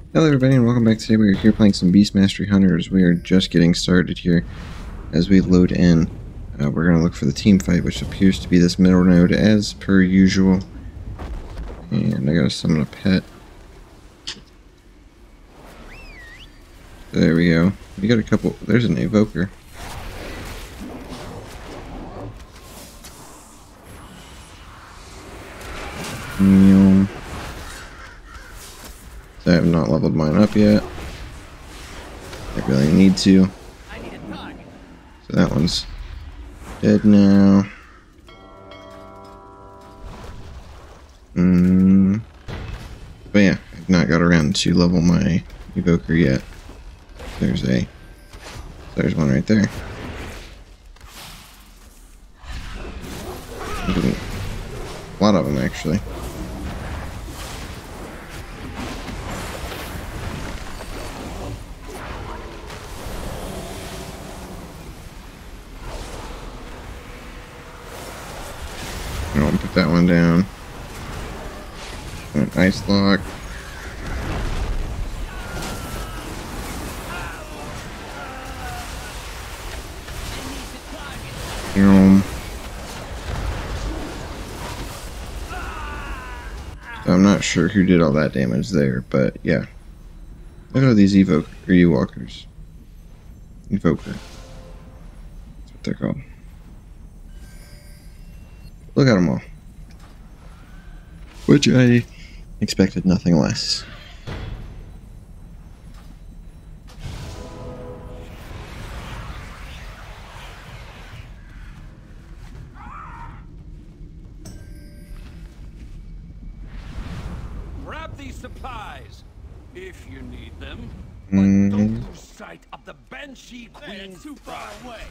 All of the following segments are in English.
Hello everybody and welcome back. Today we are here playing some Beast Mastery Hunters. We are just getting started here. As we load in, we're going to look for the team fight, which appears to be this middle node as per usual. And I gotta summon a pet. There we go. We got a couple. There's an evoker. I have not leveled mine up yet. I really need to. So that one's dead now. But yeah, I've not got around to level my evoker yet. There's one right there. A lot of them actually. Put that one down. An ice lock. So I'm not sure who did all that damage there, but yeah. Look at all these Ewokers. Evoker. That's what they're called. Look at them all. Which I expected nothing less. Grab these supplies if you need them. But don't lose sight of the Banshee Queen's too far away.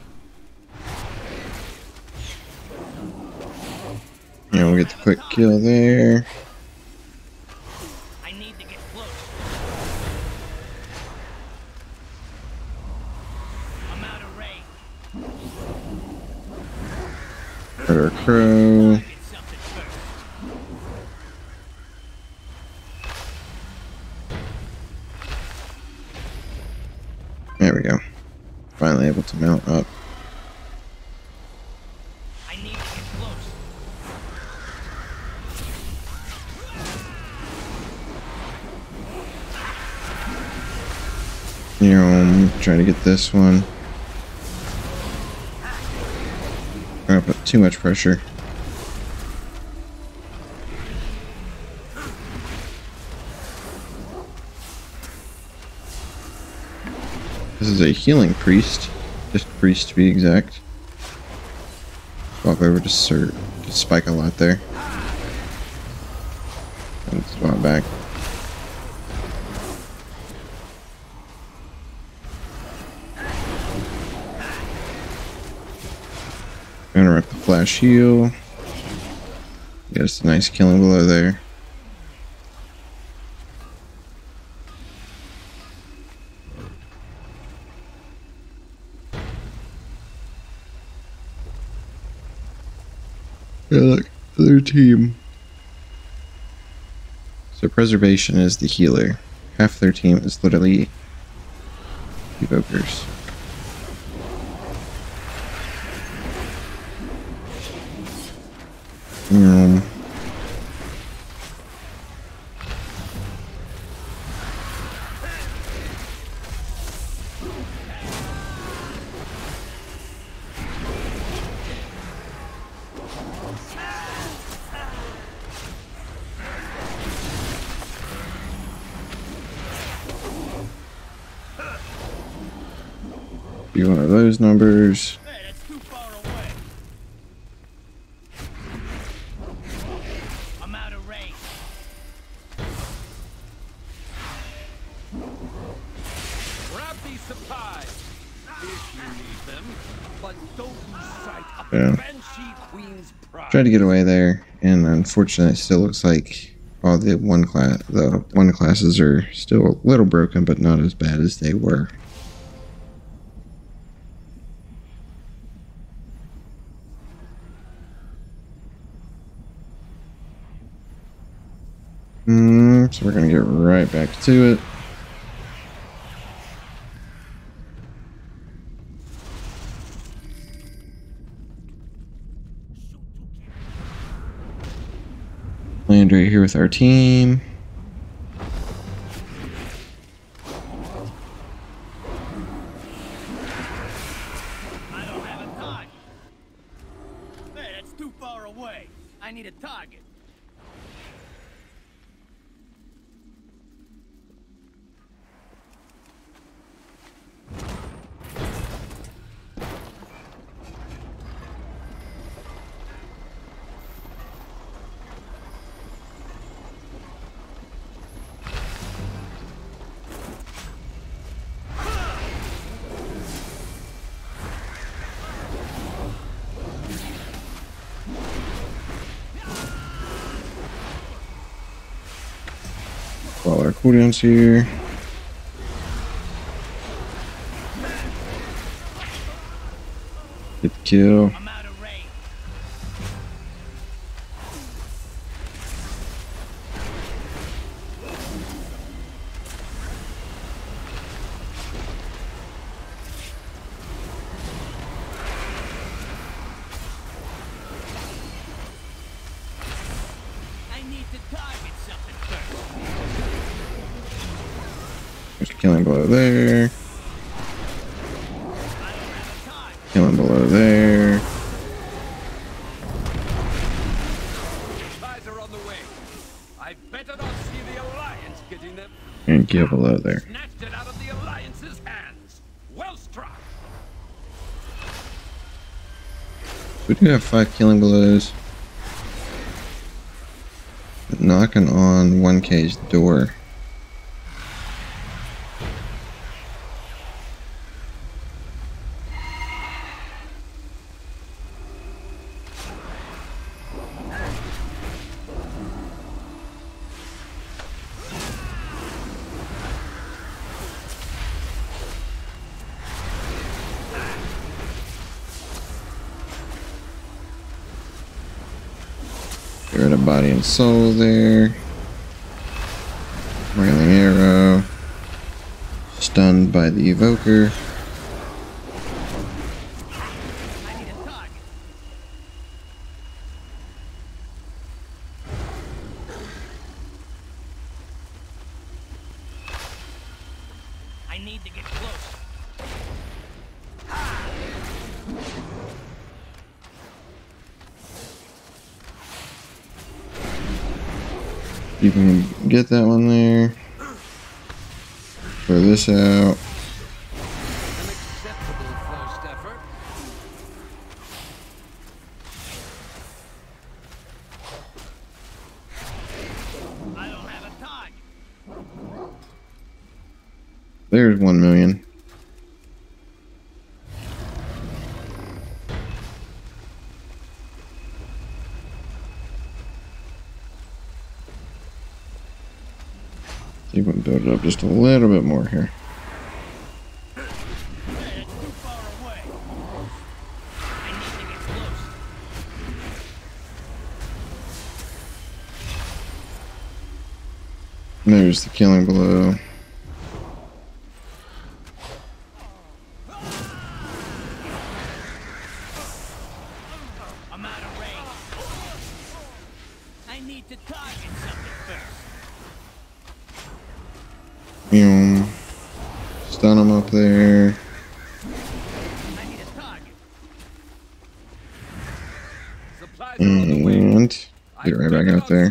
Yeah, we'll get the quick kill there. I need to get close. I'm out of range. Murder Crow. There we go. Finally able to mount up. Trying to get this one. I don't put too much pressure. This is a healing priest. Just priest to be exact. Swap over to spike a lot there. And swap back. Gonna rip the flash heal. Get us a nice killing blow there. Yeah, look, other team. So preservation is the healer. Half their team is literally evokers. Be one of those numbers. Hey, that's too far away. I'm out of range. Grab these supplies if you need them, but don't lose sight of the Banshee Queen's pride. Tried to get away there, and unfortunately, it still looks like all the one classes are still a little broken, but not as bad as they were. So we're gonna get right back to it. land right here with our team. I don't have a target. Hey, that's too far away. I need a target. All our cooldowns here. Get the kill. I'm out of range. I need to target something first. There's killing below there. I don't have a target. Killing below there. Supplies are on the way. I better not see the Alliance getting them. And kill below there. Snatched it out of the Alliance's hands. Well struck. We do have 5 killing belows. Knocking on 1K's door. Get rid of body and soul there. Railing arrow. Stunned by the evoker. I need a target. I need to get close. You can get that one there. Throw this out. An acceptable first effort. I don't have a target. There's 1 million. See if we can build it up just a little bit more here. Hey, it's too far away. I need to get close. There's the killing below. I'm out of range. I need to target something first. Stun him up there. I need a target. Supplies are on the way. And get right back out there.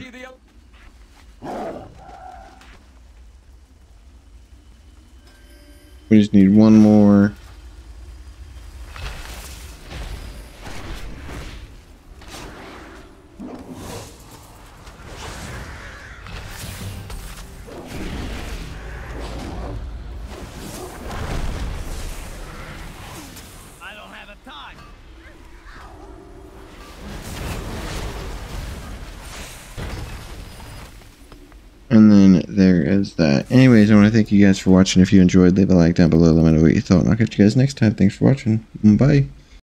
We just need one more. I don't have a target. And then there is that. Anyways, I want to thank you guys for watching. If you enjoyed, leave a like down below. Let me know what you thought. And I'll catch you guys next time. Thanks for watching. Bye.